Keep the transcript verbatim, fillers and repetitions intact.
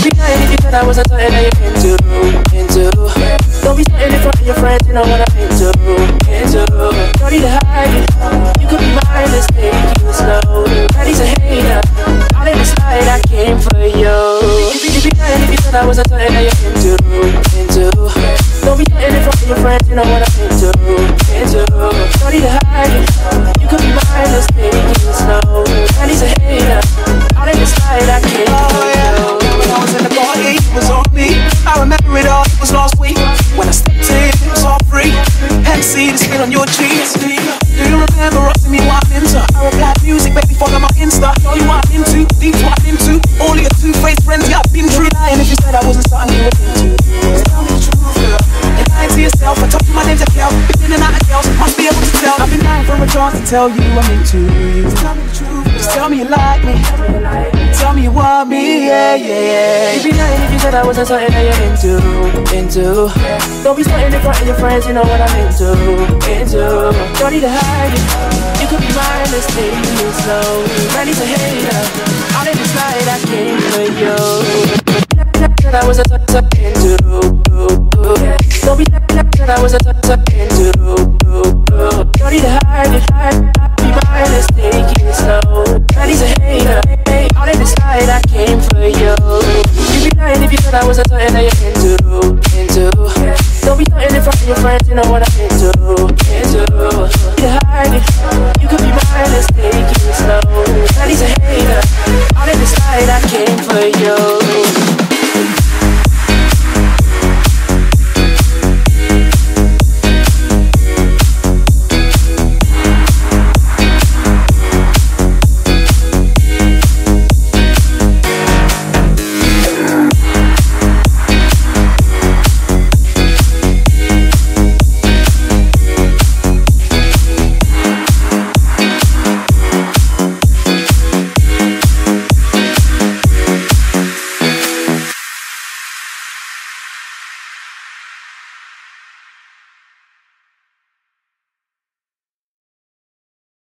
be lying if you said I wasn't something that you're into, into. Don't be starting in front of your friends, you know what I'm into, into. Don't need to hide it, you could be mine, let's take it slow. Daddy's a hater, all in the slide, I came for you. You be lying if you said I wasn't something that you're into, into. Don't be starting in front of your friends, you know what I'm into, into. Don't need to hide it, you could be mine, let's take it slow. Daddy's a hater, all in the slide, I came for you. When I was in the party, it was on me. I remember it all, it was last week. When I stepped in, it was all free. Hennessy, the spin on your cheeks. Do you remember asking me what I'm into? I replied, music, baby, follow my Insta. Show you what I'm into, deep what I'm into. All of your two-faced friends, yeah, I've been through. Lying if you said I wasn't something you were into. Tell me the truth, girl. You're lying to yourself. I told you my name's a girl. Been in and out of girls, must be able to tell. I've been lying for a chance to tell you I'm into you. Tell me the truth, just tell me you like me. Tell me you want me, yeah, yeah, yeah. You be lying if you said I wasn't something that you're into, into. Don't be starting in front of your friends, you know what I'm into, into. Don't need to hide it, you could be mine, let's take it slow. Randy's a hater, all in the slide, I came for you. Said I wasn't something into, don't be said I wasn't something into. Don't need to hide it, hide, be mine, let's take it slow. Randy's a hater, all in the slide, I came for you. You be lying if you said I wasn't something that you're into, into. Don't be starting in front of your friends, you know what I'm into, into. Don't need to hide it, you could be mine, let's take it slow. Randy's a hater, all in the slide, I came for you.